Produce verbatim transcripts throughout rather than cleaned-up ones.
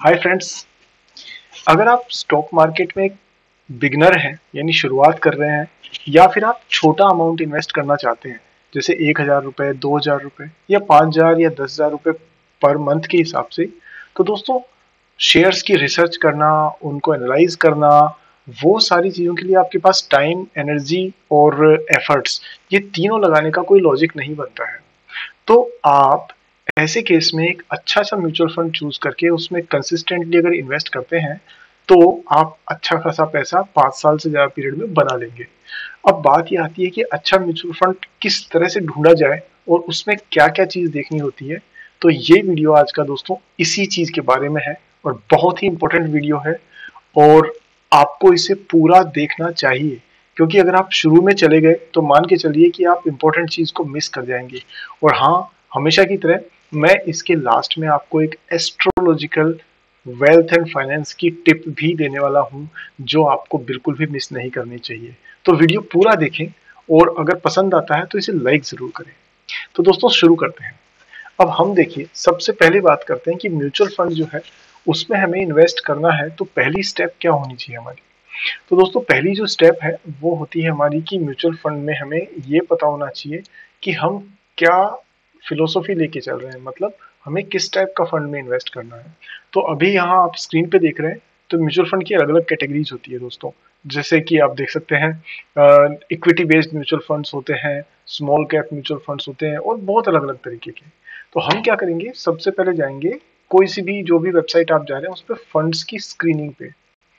Hi friends. अगर आप stock market में एक बिगनर हैं यानी शुरुआत कर रहे हैं या फिर आप छोटा अमाउंट इन्वेस्ट करना चाहते हैं जैसे एक हजार रुपये दो हजार रुपये या पाँच हजार या दस हजार रुपये पर मंथ के हिसाब से, तो दोस्तों शेयर्स की रिसर्च करना, उनको एनालाइज करना, वो सारी चीज़ों के लिए आपके पास टाइम, एनर्जी और एफर्ट्स, ये तीनों लगाने का कोई लॉजिक नहीं बनता है। तो आप ऐसे केस में एक अच्छा सा म्यूचुअल फंड चूज करके उसमें कंसिस्टेंटली अगर इन्वेस्ट करते हैं तो आप अच्छा खासा पैसा पाँच साल से ज़्यादा पीरियड में बना लेंगे। अब बात ये आती है कि अच्छा म्यूचुअल फंड किस तरह से ढूंढा जाए और उसमें क्या क्या चीज़ देखनी होती है। तो ये वीडियो आज का दोस्तों इसी चीज़ के बारे में है और बहुत ही इंपॉर्टेंट वीडियो है और आपको इसे पूरा देखना चाहिए, क्योंकि अगर आप शुरू में चले गए तो मान के चलिए कि आप इंपॉर्टेंट चीज़ को मिस कर जाएंगे। और हाँ, हमेशा की तरह मैं इसके लास्ट में आपको एक एस्ट्रोलॉजिकल वेल्थ एंड फाइनेंस की टिप भी देने वाला हूं जो आपको बिल्कुल भी मिस नहीं करनी चाहिए। तो वीडियो पूरा देखें और अगर पसंद आता है तो इसे लाइक जरूर करें। तो दोस्तों शुरू करते हैं। अब हम देखिए, सबसे पहले बात करते हैं कि म्यूचुअल फंड जो है उसमें हमें इन्वेस्ट करना है तो पहली स्टेप क्या होनी चाहिए हमारी। तो दोस्तों पहली जो स्टेप है वो होती है हमारी कि म्यूचुअल फंड में हमें ये पता होना चाहिए कि हम क्या फिलोसॉफी लेके चल रहे हैं, मतलब हमें किस टाइप का फंड में इन्वेस्ट करना है। तो अभी यहाँ आप स्क्रीन पे देख रहे हैं तो म्यूचुअल फंड की अलग अलग कैटेगरीज होती है दोस्तों। जैसे कि आप देख सकते हैं इक्विटी बेस्ड म्यूचुअल फंड्स होते हैं, स्मॉल कैप म्यूचुअल फंड्स होते हैं और बहुत अलग अलग तरीके के। तो हम क्या करेंगे, सबसे पहले जाएंगे कोई सी भी जो भी वेबसाइट आप जा रहे हैं उस पर फंड्स की स्क्रीनिंग पे।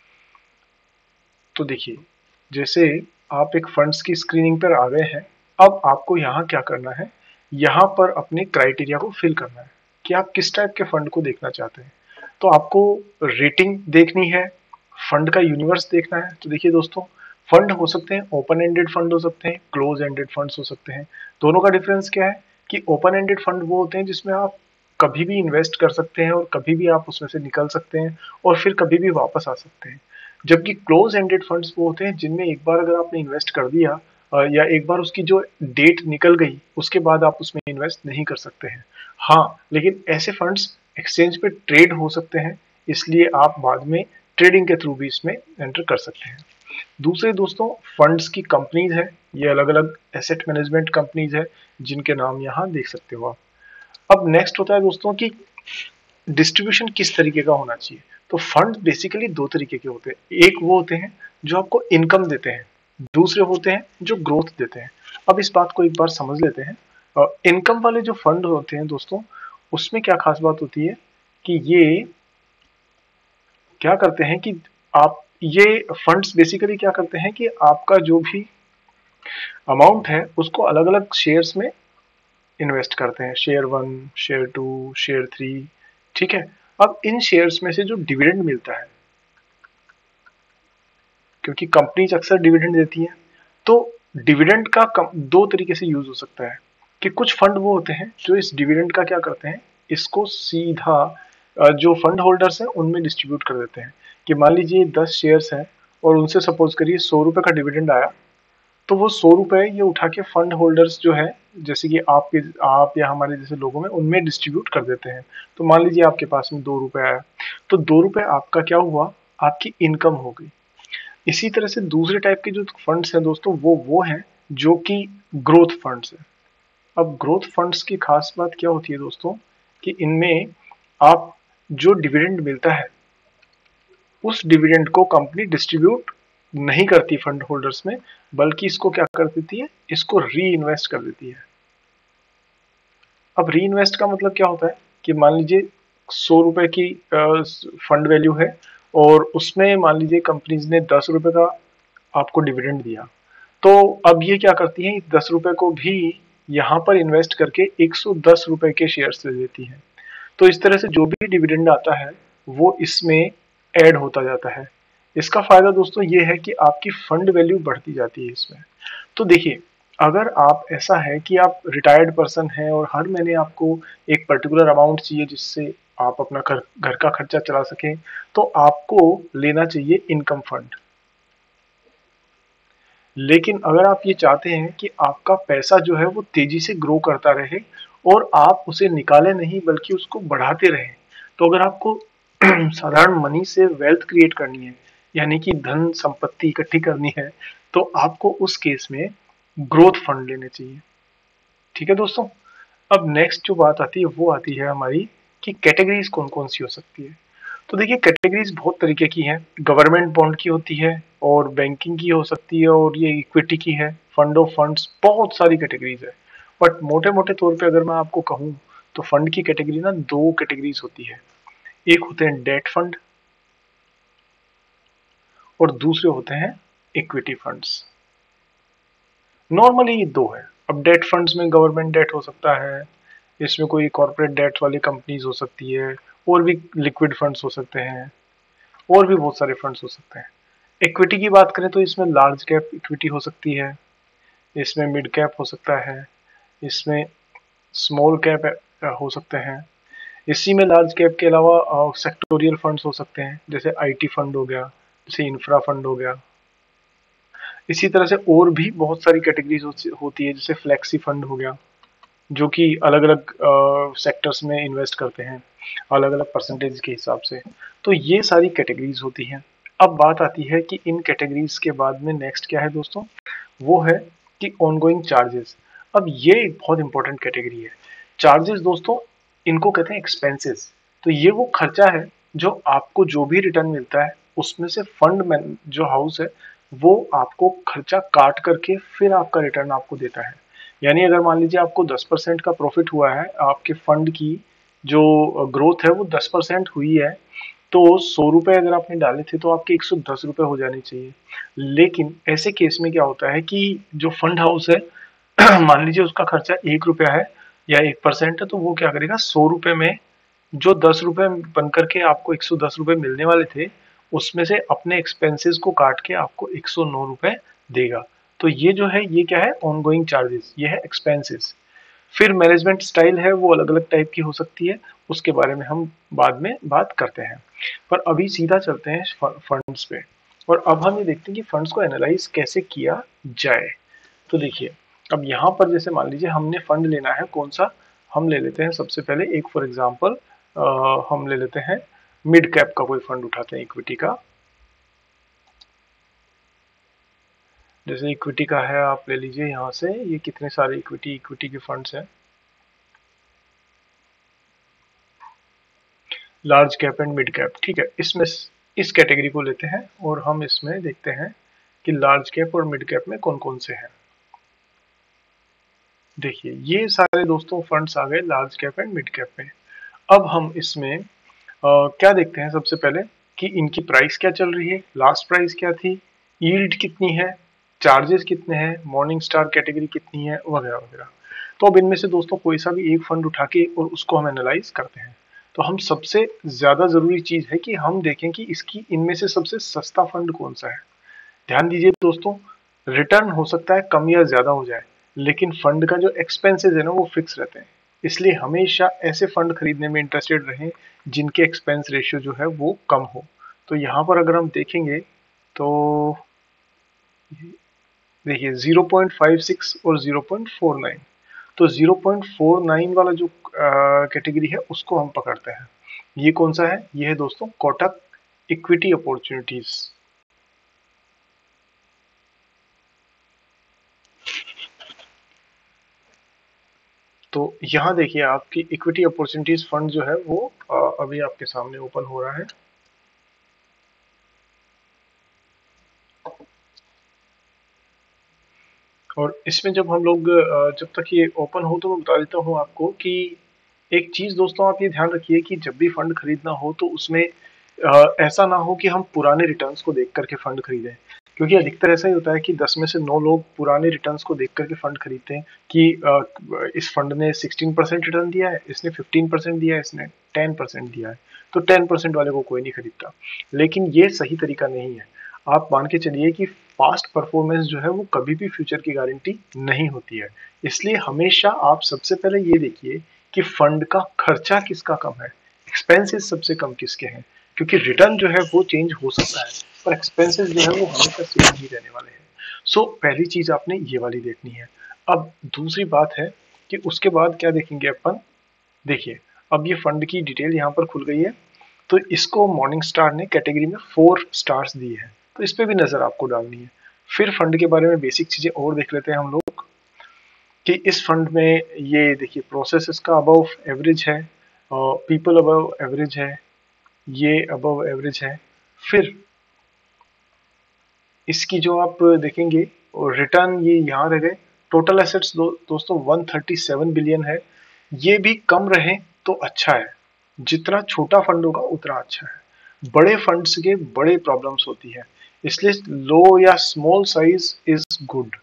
तो देखिए, जैसे आप एक फंड्स की स्क्रीनिंग पर आ गए हैं, अब आपको यहाँ क्या करना है, यहाँ पर अपने क्राइटेरिया को फिल करना है कि आप किस टाइप के फंड को देखना चाहते हैं। तो आपको रेटिंग देखनी है, फंड का यूनिवर्स देखना है। तो देखिए दोस्तों, फंड हो सकते हैं ओपन एंडेड फंड हो सकते हैं, क्लोज एंडेड फंड्स हो सकते हैं। दोनों का डिफरेंस क्या है कि ओपन एंडेड फंड वो होते हैं जिसमें आप कभी भी इन्वेस्ट कर सकते हैं और कभी भी आप उसमें से निकल सकते हैं और फिर कभी भी वापस आ सकते हैं। जबकि क्लोज एंडेड फंड्स वो होते हैं जिनमें एक बार अगर आपने इन्वेस्ट कर दिया अ, या एक बार उसकी जो डेट निकल गई उसके बाद आप उसमें इन्वेस्ट नहीं कर सकते हैं। हाँ, लेकिन ऐसे फंड्स एक्सचेंज पे ट्रेड हो सकते हैं, इसलिए आप बाद में ट्रेडिंग के थ्रू भी इसमें एंटर कर सकते हैं। दूसरे दोस्तों, फंड्स की कंपनीज है, ये अलग अलग एसेट मैनेजमेंट कंपनीज है जिनके नाम यहाँ देख सकते हो आप। अब नेक्स्ट होता है दोस्तों कि डिस्ट्रीब्यूशन किस तरीके का होना चाहिए। तो फंड बेसिकली दो तरीके के होते हैं, एक वो होते हैं जो आपको इनकम देते हैं, दूसरे होते हैं जो ग्रोथ देते हैं। अब इस बात को एक बार समझ लेते हैं। इनकम वाले जो फंड होते हैं दोस्तों, उसमें क्या खास बात होती है कि ये क्या करते हैं कि आप ये फंड्स बेसिकली क्या करते हैं कि आपका जो भी अमाउंट है उसको अलग अलग शेयर्स में इन्वेस्ट करते हैं, share one, share two, share three. ठीक है। अब इन शेयर्स में से जो डिविडेंड मिलता है, क्योंकि कंपनीज अक्सर डिविडेंड देती हैं, तो डिविडेंड का कम, दो तरीके से यूज हो सकता है कि कुछ फंड वो होते हैं जो इस डिविडेंड का क्या करते हैं, इसको सीधा अ, जो फंड होल्डर्स हैं उनमें डिस्ट्रीब्यूट कर देते हैं। कि मान लीजिए दस शेयर्स हैं और उनसे सपोज करिए सौ रुपए का डिविडेंड आया, तो वो सौ रुपए ये उठा के फंड होल्डर्स जो है, जैसे कि आपके आप या हमारे जैसे लोगों में, उनमें डिस्ट्रीब्यूट कर देते हैं। तो मान लीजिए आपके पास में दो रुपए आया, तो दो रुपए आपका क्या हुआ, आपकी इनकम हो गई। इसी तरह से दूसरे टाइप के जो फंड्स हैं दोस्तों, वो वो हैं जो कि ग्रोथ फंड्स हैं। अब ग्रोथ फंड्स की खास बात क्या होती है दोस्तों, कि इनमें आप जो डिविडेंड मिलता है उस डिविडेंड को कंपनी डिस्ट्रीब्यूट नहीं करती फंड होल्डर्स में, बल्कि इसको क्या कर देती है, इसको री इन्वेस्ट कर देती है। अब री इन्वेस्ट का मतलब क्या होता है कि मान लीजिए सौ रुपए की फंड वैल्यू है और उसमें मान लीजिए कंपनीज ने दस रुपए का आपको डिविडेंड दिया, तो अब ये क्या करती है, दस रुपए को भी यहाँ पर इन्वेस्ट करके एक सौ दस रुपए के शेयर्स ले लेती है। तो इस तरह से जो भी डिविडेंड आता है वो इसमें ऐड होता जाता है। इसका फायदा दोस्तों ये है कि आपकी फंड वैल्यू बढ़ती जाती है इसमें। तो देखिए, अगर आप ऐसा है कि आप रिटायर्ड पर्सन हैं और हर महीने आपको एक पर्टिकुलर अमाउंट चाहिए जिससे आप अपना घर घर का खर्चा चला सकें, तो आपको लेना चाहिए इनकम फंड। लेकिन अगर आप ये चाहते हैं कि आपका पैसा जो है वो तेजी से ग्रो करता रहे और आप उसे निकाले नहीं बल्कि उसको बढ़ाते रहें, तो अगर आपको साधारण मनी से वेल्थ क्रिएट करनी है, यानी कि धन संपत्ति इकट्ठी करनी है, तो आपको उस केस में ग्रोथ फंड लेने चाहिए। ठीक है दोस्तों। अब नेक्स्ट जो बात आती है वो आती है हमारी कि कैटेगरीज कौन कौन सी हो सकती है। तो देखिए कैटेगरीज बहुत तरीके की हैं, गवर्नमेंट बॉन्ड की होती है और बैंकिंग की हो सकती है और ये इक्विटी की है, फंड ऑफ फंड्स, बहुत सारी कैटेगरीज है। बट मोटे मोटे तौर पे अगर मैं आपको कहूँ तो फंड की कैटेगरी ना दो कैटेगरीज होती है, एक होते हैं डेट फंड और दूसरे होते हैं इक्विटी फंड्स। नॉर्मली ये दो है। अब डेट फंड्स में गवर्नमेंट डेट हो सकता है, इसमें कोई कॉर्पोरेट डेट वाली कंपनीज हो सकती है, और भी लिक्विड फंड्स हो सकते हैं, और भी बहुत सारे फंड्स हो सकते हैं। इक्विटी की बात करें तो इसमें लार्ज कैप इक्विटी हो सकती है, इसमें मिड कैप हो सकता है, इसमें स्मॉल कैप हो सकते हैं। इसी में लार्ज कैप के अलावा सेक्टोरियल फंड्स हो सकते हैं, जैसे आईटी फंड हो गया, जैसे इंफ्रा फंड हो गया। इसी तरह से और भी बहुत सारी कैटेगरीज होती है, जैसे फ्लेक्सी फंड हो गया, जो कि अलग अलग सेक्टर्स में इन्वेस्ट करते हैं अलग अलग परसेंटेज के हिसाब से। तो ये सारी कैटेगरीज होती हैं। अब बात आती है कि इन कैटेगरीज के बाद में नेक्स्ट क्या है दोस्तों, वो है कि ऑनगोइंग चार्जेस। अब ये एक बहुत इंपॉर्टेंट कैटेगरी है। चार्जेस दोस्तों, इनको कहते हैं एक्सपेंसेस। तो ये वो खर्चा है जो आपको जो भी रिटर्न मिलता है उसमें से फंड में जो हाउस है वो आपको खर्चा काट करके फिर आपका रिटर्न आपको देता है। यानी अगर मान लीजिए आपको दस परसेंट का प्रॉफिट हुआ है, आपके फंड की जो ग्रोथ है वो दस परसेंट हुई है, तो सौ रुपए अगर आपने डाले थे तो आपके एक सौ दस रुपए हो जाने चाहिए। लेकिन ऐसे केस में क्या होता है कि जो फंड हाउस है मान लीजिए उसका खर्चा एक रुपया है या एक परसेंट है, तो वो क्या करेगा, सौ रुपए में जो दस रुपए बन करके आपको एक सौ दस रुपए मिलने वाले थे उसमें से अपने एक्सपेंसेस को काट के आपको एक सौ नौ रुपए देगा। तो ये जो है ये क्या है, ऑनगोइंग चार्जेस, ये है एक्सपेंसेस। फिर मैनेजमेंट स्टाइल है वो अलग अलग टाइप की हो सकती है, उसके बारे में हम बाद में बात करते हैं। पर अभी सीधा चलते हैं फंड्स पे, और अब हम ये देखते हैं कि फंड्स को एनालाइज कैसे किया जाए। तो देखिए, अब यहाँ पर जैसे मान लीजिए हमने फंड लेना है कौन सा, हम ले लेते हैं सबसे पहले एक फॉर एग्जांपल हम ले लेते हैं मिड कैप का कोई फंड उठाते हैं इक्विटी का। जैसे इक्विटी का है, आप ले लीजिए यहाँ से, ये कितने सारे इक्विटी इक्विटी के फंड्स हैं, large cap and mid cap. ठीक है, इसमें इस कैटेगरी को लेते हैं और हम इसमें देखते हैं कि लार्ज कैप और मिड कैप में कौन कौन से हैं। देखिए ये सारे दोस्तों फंड्स आ गए large cap and mid cap में। अब हम इसमें आ, क्या देखते हैं, सबसे पहले कि इनकी प्राइस क्या चल रही है, लास्ट प्राइस क्या थी, यील्ड कितनी है, चार्जेस कितने हैं, मॉर्निंग स्टार कैटेगरी कितनी है, वगैरह वगैरह। तो अब इनमें से दोस्तों कोई सा भी एक फंड उठा के और उसको हम एनालाइज करते हैं। तो हम सबसे ज्यादा जरूरी चीज है कि हम देखें कि इसकी इनमें से सबसे सस्ता फंड कौन सा है। ध्यान दीजिए दोस्तों, रिटर्न हो सकता है कम या ज्यादा हो जाए, लेकिन फंड का जो एक्सपेंसेस है ना वो फिक्स रहते हैं। इसलिए हमेशा ऐसे फंड खरीदने में इंटरेस्टेड रहें जिनके एक्सपेंस रेशियो जो है वो कम हो। तो यहाँ पर अगर हम देखेंगे तो देखिए ज़ीरो पॉइंट फाइव सिक्स और ज़ीरो पॉइंट फोर नाइन, तो ज़ीरो पॉइंट फोर नाइन वाला जो कैटेगरी है उसको हम पकड़ते हैं। ये कौन सा है, ये है दोस्तों कोटक इक्विटी अपॉर्चुनिटीज। तो यहाँ देखिए आपकी इक्विटी अपॉर्चुनिटीज फंड जो है वो आ, अभी आपके सामने ओपन हो रहा है। और इसमें जब हम लोग जब तक ये ओपन हो तो मैं बता देता हूँ आपको कि एक चीज दोस्तों आप ये ध्यान रखिए कि जब भी फंड खरीदना हो तो उसमें ऐसा ना हो कि हम पुराने रिटर्न्स को देख करके फंड खरीदें, क्योंकि अधिकतर ऐसा ही होता है कि दस में से नौ लोग पुराने रिटर्न्स को देख करके फंड खरीदते हैं कि इस फंड ने सिक्सटीन परसेंट रिटर्न दिया है, इसने फिफ्टीन परसेंट दिया है, इसने टेन परसेंट दिया है, तो टेन परसेंट वाले को कोई नहीं खरीदता। लेकिन ये सही तरीका नहीं है। आप मान के चलिए कि पास्ट परफॉर्मेंस जो है वो कभी भी फ्यूचर की गारंटी नहीं होती है। इसलिए हमेशा आप सबसे पहले ये देखिए कि फंड का खर्चा किसका कम है, एक्सपेंसेस सबसे कम किसके हैं, क्योंकि रिटर्न जो है वो चेंज हो सकता है पर एक्सपेंसेस जो है वो हमेशा सेम ही रहने वाले हैं। सो so, पहली चीज आपने ये वाली देखनी है। अब दूसरी बात है कि उसके बाद क्या देखेंगे अपन। देखिए अब ये फंड की डिटेल यहाँ पर खुल गई है। तो इसको मॉर्निंग स्टार ने कैटेगरी में फोर स्टार्स दिए हैं, तो इस पे भी नजर आपको डालनी है। फिर फंड के बारे में बेसिक चीजें और देख लेते हैं हम लोग कि इस फंड में ये देखिए प्रोसेस इसका अबव एवरेज है, पीपल अबव एवरेज है, ये अबव एवरेज है। फिर इसकी जो आप देखेंगे और रिटर्न ये यहाँ रह गए। टोटल एसेट्स दो, दोस्तों एक सौ सैंतीस बिलियन है, ये भी कम रहे तो अच्छा है, जितना छोटा फंड होगा उतना अच्छा है। बड़े फंड्स के बड़े प्रॉब्लम्स होती है, इसलिए लो या स्मॉल साइज इज गुड।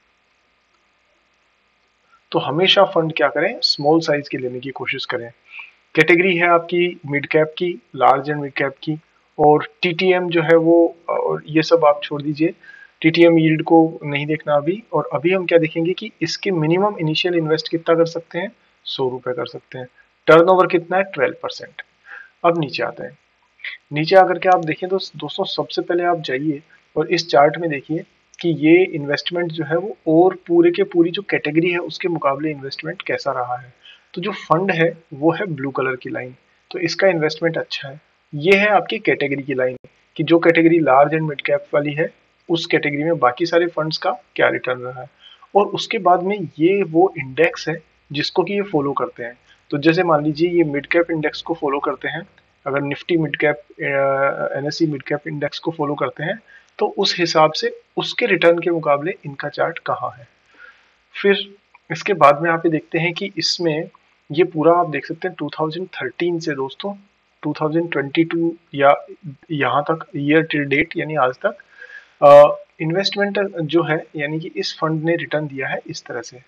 तो हमेशा फंड क्या करें, स्मॉल साइज के लेने की कोशिश करें। कैटेगरी है आपकी मिड कैप की, लार्ज एंड मिड कैप की, और टीटीएम जो है वो, और ये सब आप छोड़ दीजिए, टीटीएम यील्ड को नहीं देखना अभी। और अभी हम क्या देखेंगे कि इसके मिनिमम इनिशियल इन्वेस्ट कितना कर सकते हैं, सौ रुपए कर सकते हैं। टर्नओवर कितना है, ट्वेल्व परसेंट। अब नीचे आते हैं, नीचे आकर के आप देखें तो दोस्तों सबसे पहले आप जाइए और इस चार्ट में देखिए कि ये इन्वेस्टमेंट जो है वो और पूरे के पूरी जो कैटेगरी है उसके मुकाबले इन्वेस्टमेंट कैसा रहा है। तो जो फंड है वो है ब्लू कलर की लाइन, तो इसका इन्वेस्टमेंट अच्छा है। ये है आपकी कैटेगरी की लाइन कि जो category large and mid cap वाली है उस कैटेगरी में बाकी सारे फंड्स का क्या रिटर्न रहा है। और उसके बाद में ये वो इंडेक्स है जिसको कि ये फॉलो करते हैं। तो जैसे मान लीजिए ये मिड कैप इंडेक्स को फॉलो करते हैं, अगर Nifty mid cap NSC mid cap index को फॉलो करते हैं तो उस हिसाब से उसके रिटर्न के मुकाबले इनका चार्ट कहाँ है। फिर इसके बाद में आप ये देखते हैं कि इसमें ये पूरा आप देख सकते हैं दो हज़ार तेरह से दोस्तों दो हज़ार बाईस या यहाँ तक ईयर टिल डेट यानी आज तक इन्वेस्टमेंट जो है यानी कि इस फंड ने रिटर्न दिया है इस तरह से,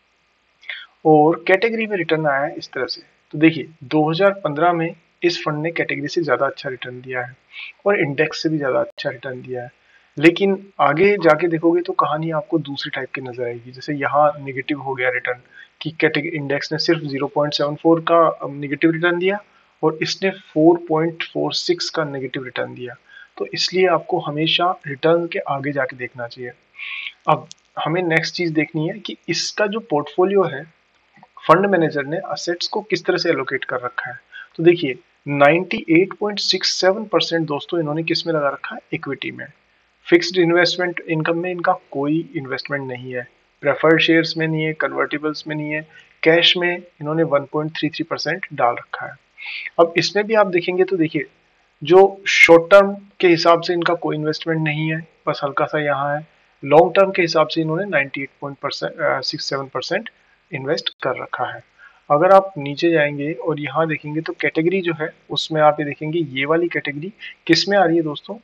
और कैटेगरी में रिटर्न आया है इस तरह से। तो देखिए दो हज़ार पंद्रह में इस फंड ने कैटेगरी से ज्यादा अच्छा रिटर्न दिया है और इंडेक्स से भी ज्यादा अच्छा रिटर्न दिया है। लेकिन आगे जाके देखोगे तो कहानी आपको दूसरी टाइप की नजर आएगी। जैसे यहाँ नेगेटिव हो गया रिटर्न कि कैटेगरी इंडेक्स ने सिर्फ ज़ीरो पॉइंट सेवन फोर का नेगेटिव रिटर्न दिया और इसने फोर पॉइंट फोर सिक्स का नेगेटिव रिटर्न दिया। तो इसलिए आपको हमेशा रिटर्न के आगे जाके देखना चाहिए। अब हमें नेक्स्ट चीज देखनी है कि इसका जो पोर्टफोलियो है फंड मैनेजर ने असेट्स को किस तरह से एलोकेट कर रखा है। तो देखिए अट्ठानवे पॉइंट सिक्स सेवन परसेंट दोस्तों इन्होंने किस में लगा रखा है, इक्विटी में। फिक्स्ड इन्वेस्टमेंट इनकम में इनका कोई इन्वेस्टमेंट नहीं है, प्रेफर्ड शेयर्स में नहीं है, कन्वर्टिबल्स में नहीं है, कैश में इन्होंने one point three three percent डाल रखा है। अब इसमें भी आप देखेंगे तो देखिए जो शॉर्ट टर्म के हिसाब से इनका कोई इन्वेस्टमेंट नहीं है, बस हल्का सा यहाँ है। लॉन्ग टर्म के हिसाब से इन्होंने अट्ठानवे point six seven percent invest कर रखा है। अगर आप नीचे जाएंगे और यहाँ देखेंगे तो कैटेगरी जो है उसमें आप ये देखेंगे ये वाली कैटेगरी किस में आ रही है दोस्तों,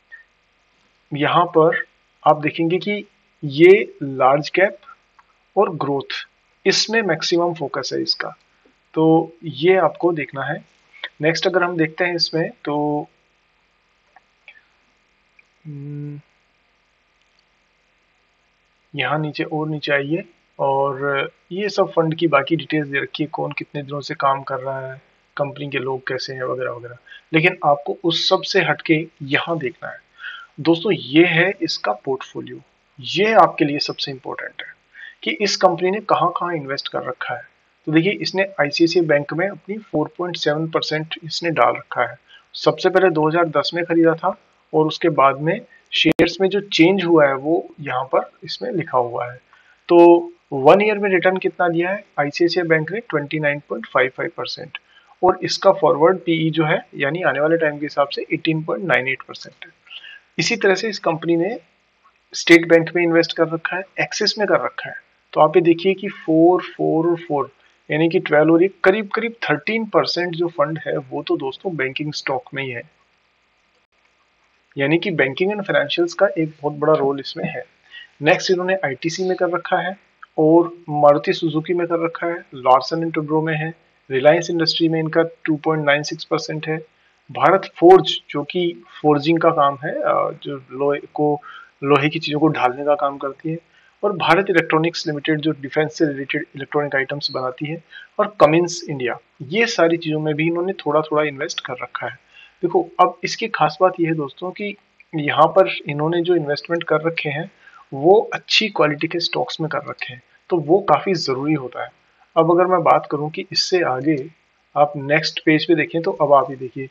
यहाँ पर आप देखेंगे कि ये लार्ज कैप और ग्रोथ, इसमें मैक्सिमम फोकस है इसका, तो ये आपको देखना है। नेक्स्ट अगर हम देखते हैं इसमें तो यहाँ नीचे और नीचे आइए और ये सब फंड की बाकी डिटेल्स दे रखी है, कौन कितने दिनों से काम कर रहा है, कंपनी के लोग कैसे हैं वगैरह वगैरह। लेकिन आपको उस सब से हटके यहाँ देखना है दोस्तों, ये है इसका पोर्टफोलियो। ये आपके लिए सबसे इंपॉर्टेंट है कि इस कंपनी ने कहाँ कहाँ इन्वेस्ट कर रखा है। तो देखिए इसने आईसीआईसीआई बैंक में अपनी फोर पॉइंट सेवन परसेंट इसने डाल रखा है। सबसे पहले दो हज़ार दस में खरीदा था और उसके बाद में शेयर्स में जो चेंज हुआ है वो यहाँ पर इसमें लिखा हुआ है। तो वन ईयर में रिटर्न कितना दिया है आईसीआईसीआई बैंक ने, twenty nine point five five percent, और इसका फॉरवर्ड पीई जो है यानी आने वाले टाइम के हिसाब से eighteen point nine eight percent है। इसी तरह से इस कंपनी ने स्टेट बैंक में इन्वेस्ट कर रखा है, एक्सिस में कर रखा है। तो आप ये देखिए कि फोर फोर और फोर यानी कि ट्वेल्व और एक करीब करीब थर्टीन परसेंट जो फंड है वो तो दोस्तों बैंकिंग स्टॉक में ही है, यानी कि बैंकिंग एंड फाइनेंशियल्स का एक बहुत बड़ा रोल इसमें है। नेक्स्ट इन्होंने आईटीसी में कर रखा है और मारुति सुजुकी में कर रखा है, लार्सन एंड टुब्रो में है, रिलायंस इंडस्ट्री में इनका two point nine six percent है, भारत फोर्ज जो कि फोर्जिंग का काम है, जो लोहे को लोहे की चीजों को ढालने का काम करती है, और भारत इलेक्ट्रॉनिक्स लिमिटेड जो डिफेंस से रिलेटेड इलेक्ट्रॉनिक आइटम्स बनाती है, और कमिंस इंडिया, ये सारी चीजों में भी इन्होंने थोड़ा थोड़ा इन्वेस्ट कर रखा है। देखो अब इसकी खास बात यह है दोस्तों कि यहाँ पर इन्होंने जो इन्वेस्टमेंट कर रखे हैं वो अच्छी क्वालिटी के स्टॉक्स में कर रखे हैं, तो वो काफी जरूरी होता है। अब अगर मैं बात करूं कि इससे आगे आप नेक्स्ट पेज पे देखें तो अब आप ये देखिए,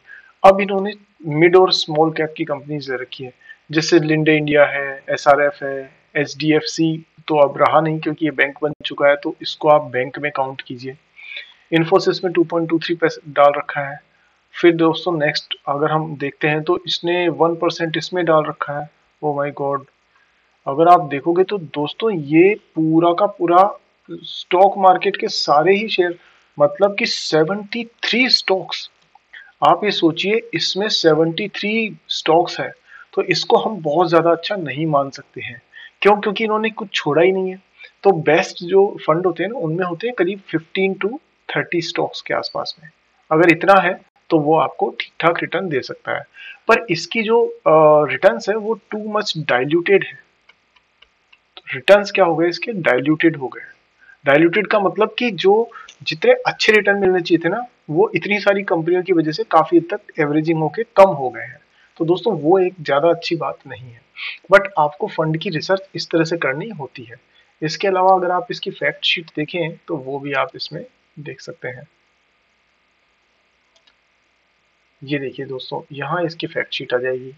अब इन्होंने मिड और स्मॉल कैप की कंपनीज ले रखी है, जैसे लिंडे इंडिया है, एसआरएफ है, एचडीएफसी तो अब रहा नहीं क्योंकि ये बैंक बन चुका है, तो इसको आप बैंक में काउंट कीजिए। इन्फोसिस में two point two three percent डाल रखा है। फिर दोस्तों नेक्स्ट अगर हम देखते हैं तो इसने वन परसेंट इसमें डाल रखा है। ओ माय गॉड, अगर आप देखोगे तो दोस्तों ये पूरा का पूरा स्टॉक मार्केट के सारे ही शेयर, मतलब कि सेवेंटी थ्री स्टॉक्स, आप ये सोचिए इसमें सेवेंटी थ्री स्टॉक्स है, तो इसको हम बहुत ज्यादा अच्छा नहीं मान सकते हैं। क्यों? क्योंकि इन्होंने कुछ छोड़ा ही नहीं है। तो बेस्ट जो फंड होते हैं ना उनमें होते हैं करीब फिफ्टीन टू थर्टी स्टॉक्स के आसपास में, अगर इतना है तो वो आपको ठीक ठाक रिटर्न दे सकता है। पर इसकी जो रिटर्न्स है वो टू मच डाइल्यूटेड है। रिटर्न्स क्या हो गए इसके? डाइल्यूटेड हो गए। डाइल्यूटेड का मतलब कि जो जितने अच्छे रिटर्न मिलने चाहिए थे ना, वो इतनी सारी कंपनियों की वजह से काफी हद तक एवरेजिंग होके कम हो गए हैं। तो दोस्तों वो एक ज्यादा अच्छी बात नहीं है। बट आपको फंड की रिसर्च इस तरह से करनी होती है। इसके अलावा अगर आप इसकी फैक्ट शीट देखें तो वो भी आप इसमें देख सकते हैं। ये देखिए दोस्तों, यहाँ इसकी फैक्ट शीट आ जाएगी।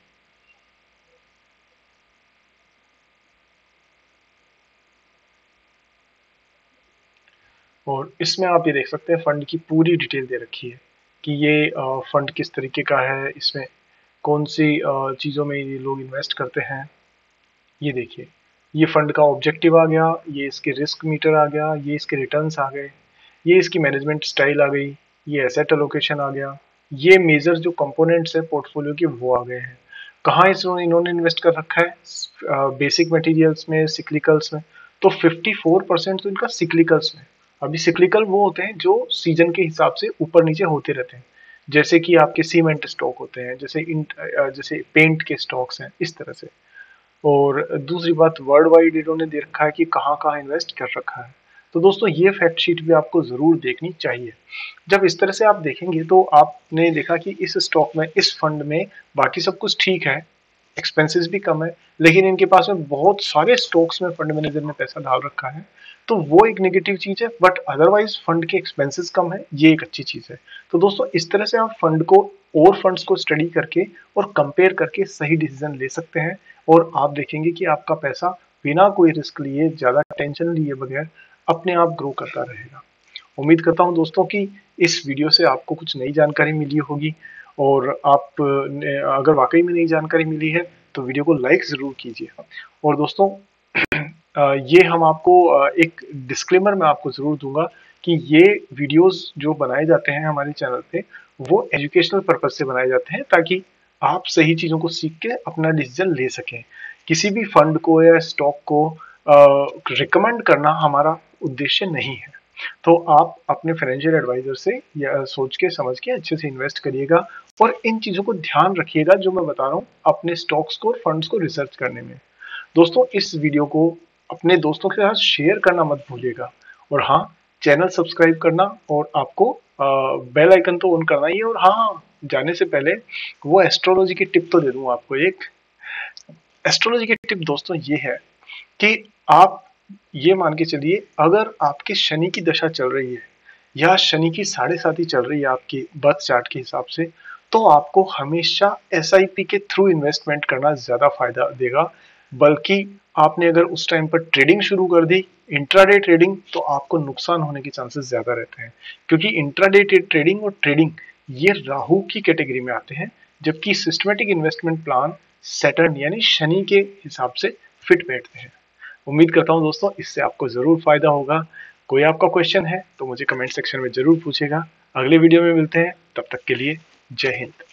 और इसमें आप ये देख सकते हैं फंड की पूरी डिटेल दे रखी है कि ये फंड किस तरीके का है, इसमें कौन सी चीज़ों में ये लोग इन्वेस्ट करते हैं। ये देखिए, ये फंड का ऑब्जेक्टिव आ गया, ये इसके रिस्क मीटर आ गया, ये इसके रिटर्न्स आ गए, ये इसकी मैनेजमेंट स्टाइल आ गई, ये एसेट एलोकेशन आ गया, ये मेजर जो कंपोनेंट्स है पोर्टफोलियो के वो आ गए हैं। कहाँ इस इन्होंने इन्वेस्ट कर रखा है? बेसिक मटेरियल्स में, सिक्लिकल्स में। तो फिफ्टी फोर परसेंट तो इनका सिक्लिकल्स में। अभी सिक्लिकल वो होते हैं जो सीजन के हिसाब से ऊपर नीचे होते रहते हैं, जैसे कि आपके सीमेंट स्टॉक होते हैं, जैसे इन जैसे पेंट के स्टॉक्स हैं, इस तरह से। और दूसरी बात, वर्ल्ड वाइड इन्होंने दे रखा है कि कहाँ कहाँ इन्वेस्ट कर रखा है। तो दोस्तों ये फैक्ट शीट भी आपको जरूर देखनी चाहिए। जब इस तरह से आप देखेंगे तो आपने देखा कि इस स्टॉक में, इस फंड में बाकी सब कुछ ठीक है, एक्सपेंसेस भी कम है, लेकिन इनके पास में बहुत सारे स्टॉक्स में फंड मैनेजर ने पैसा डाल रखा है, तो वो एक नेगेटिव चीज है। बट अदरवाइज फंड के एक्सपेंसेस कम है, ये एक अच्छी चीज है। तो दोस्तों इस तरह से आप फंड को और फंड्स को स्टडी करके और कंपेयर करके सही डिसीजन ले सकते हैं। और आप देखेंगे कि आपका पैसा बिना कोई रिस्क लिए, ज्यादा टेंशन लिए बगैर अपने आप ग्रो करता रहेगा। उम्मीद करता हूं दोस्तों कि इस वीडियो से आपको कुछ नई जानकारी मिली होगी, और आप अगर वाकई में नई जानकारी मिली है तो वीडियो को लाइक जरूर कीजिए। और दोस्तों ये हम आपको एक डिस्क्लेमर मैं आपको जरूर दूंगा कि ये वीडियोस जो बनाए जाते हैं हमारे चैनल पे वो एजुकेशनल पर्पज से बनाए जाते हैं, ताकि आप सही चीजों को सीख के अपना डिसीजन ले सकें। किसी भी फंड को या स्टॉक को रिकमेंड करना हमारा उद्देश्य नहीं है। तो आप अपने फाइनेंशियल एडवाइजर से या सोच के समझ के अच्छे से इन्वेस्ट करिएगा, और इन चीजों को ध्यान रखिएगा जो मैं बता रहा हूँ अपने स्टॉक्स को और फंड्स को रिसर्च करने में। दोस्तों इस वीडियो को अपने दोस्तों के साथ शेयर करना मत भूलिएगा। और हाँ, चैनल सब्सक्राइब करना, और आपको बेल आइकन तो ऑन करना ही है। और हाँ, जाने से पहले वो एस्ट्रोलॉजी की टिप तो दे दूं आपको। एक एस्ट्रोलॉजी की टिप दोस्तों ये है कि आप ये मान के चलिए, अगर आपके शनि की दशा चल रही है या शनि की साढ़े साथी चल रही है आपकी बर्थ चार्ट के हिसाब से, तो आपको हमेशा एस आई पी के थ्रू इन्वेस्टमेंट करना ज्यादा फायदा देगा। बल्कि आपने अगर उस टाइम पर ट्रेडिंग शुरू कर दी, इंट्राडे ट्रेडिंग, तो आपको नुकसान होने के चांसेस ज्यादा रहते हैं, क्योंकि इंट्राडे ट्रेडिंग और ट्रेडिंग ये राहु की कैटेगरी में आते हैं, जबकि सिस्टमेटिक इन्वेस्टमेंट प्लान सैटर्न यानी शनि के हिसाब से फिट बैठते हैं। उम्मीद करता हूं दोस्तों इससे आपको जरूर फायदा होगा। कोई आपका क्वेश्चन है तो मुझे कमेंट सेक्शन में जरूर पूछेगा। अगले वीडियो में मिलते हैं, तब तक के लिए जय हिंद।